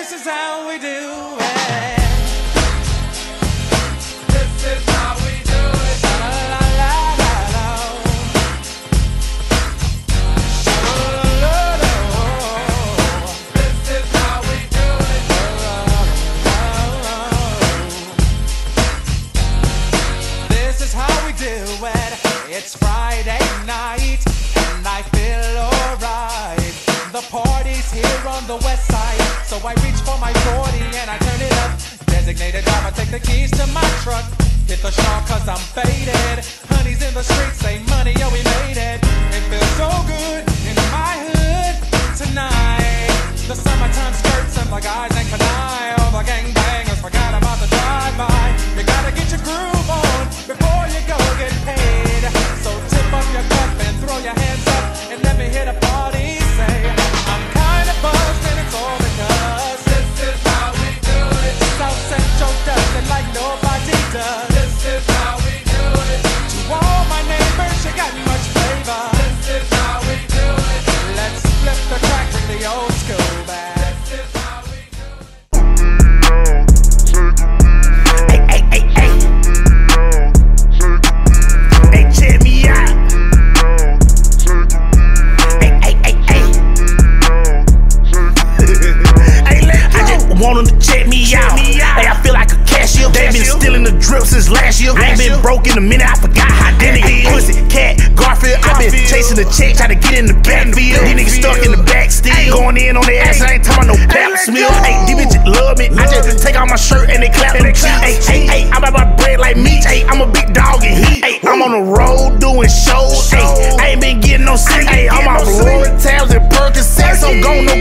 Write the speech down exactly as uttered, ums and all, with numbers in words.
This is how we do it. This is how we do it. La la la la la. La la la. This is how we do it. This is how we do it. It's Friday night and I feel alright. The party's here on the west side, so I reach for my forty and I turn it up. Designated driver, take the keys to my truck. Hit the shawl cause I'm faded. Honey's in the streets, say money, yo, we made it. It feels so good in my hood tonight. The summertime skirts and the guys ain't canine. All the gangbangers forgot about the drive-by. You gotta get your groove on before you go get paid. So tip up your cup and throw your hands up and let me hit a party. Say, I'm kinda buzzed and it's all because This is how we do it. South Central does it like nobody does. This is how we do it. To all my neighbors, you got much flavor. This is how we do it. Let's flip the track with the old school back. This is how we do it. Hey, hey, hey, hey. Hey, check me out. Hey, hey, hey, hey. Hey, I just want them to check me out. Hey, I feel like a cashier. They been stealing the drip since last year. I ain't been broke in a minute, I forgot how did it is. Pussy, cat, Garfield. I been chasing the check, trying to get in the backfield. These niggas stuck in the back still. Going in on their ass, I ain't talking about no pap smell. Hey, these bitches love me. I just take off my shirt and they clap them cheeks. Hey, hey, hey, I'm about my bread like meat. Hey, I'm a big dog in heat. Hey, I'm on the road doing shows. Hey, I ain't been getting no sleep. Hey, I'm off Lord tabs and Percocets. I'm gone no